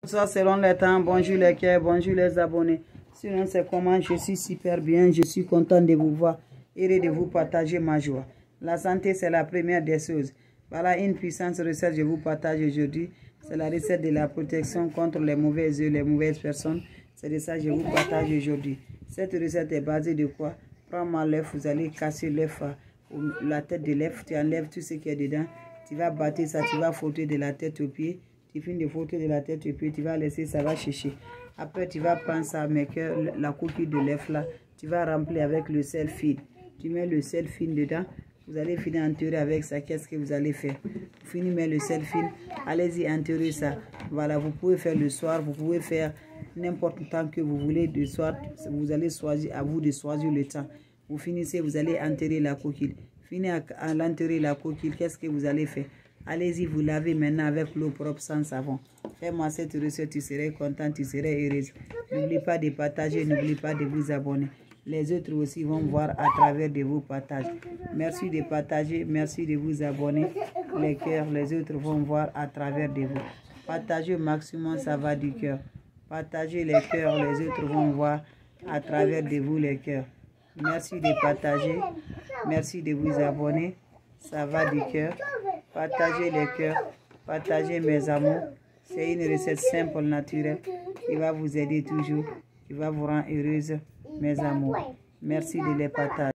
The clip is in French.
Ça selon les temps. Bonjour les cœurs, bonjour les abonnés. Sinon c'est comment, je suis super bien, je suis content de vous voir, heureux de vous partager ma joie. La santé c'est la première des choses. Voilà une puissante recette que je vous partage aujourd'hui. C'est la recette de la protection contre les mauvais yeux, les mauvaises personnes. C'est de ça que je vous partage aujourd'hui. Cette recette est basée de quoi? Prends ma l'œuf, vous allez casser l'œuf, la tête de l'œuf, tu enlèves tout ce qui est dedans. Tu vas battre ça, tu vas frotter de la tête aux pieds. Tu finis de frotter de la tête aux pieds, tu vas laisser, ça va sécher. Après, tu vas prendre ça, mais que la coquille de l'œuf là, tu vas remplir avec le sel fin. Tu mets le sel fin dedans. Vous allez finir enterrer avec ça. Qu'est-ce que vous allez faire? Vous finissez de mettre le sel fin. Allez-y enterrer ça. Voilà, vous pouvez faire le soir, vous pouvez faire n'importe temps que vous voulez de soir. Vous allez choisir, à vous de choisir le temps. Vous finissez, vous allez enterrer la coquille. Finissez à l'enterrer la coquille. Qu'est-ce que vous allez faire? Allez-y, vous lavez maintenant avec l'eau propre sans savon. Fais-moi cette recette, tu serais content, tu serais heureuse. N'oublie pas de partager, n'oublie pas de vous abonner. Les autres aussi vont voir à travers de vos partages. Merci de partager, merci de vous abonner. Les cœurs, les autres vont voir à travers de vous. Partagez au maximum, ça va du cœur. Partagez les cœurs, les autres vont voir à travers de vous les cœurs. Merci de partager, merci de vous abonner. Ça va du cœur. Partagez les cœurs, partagez mes amours. C'est une recette simple, naturelle, qui va vous aider toujours, qui va vous rendre heureuse, mes amours. Merci de les partager.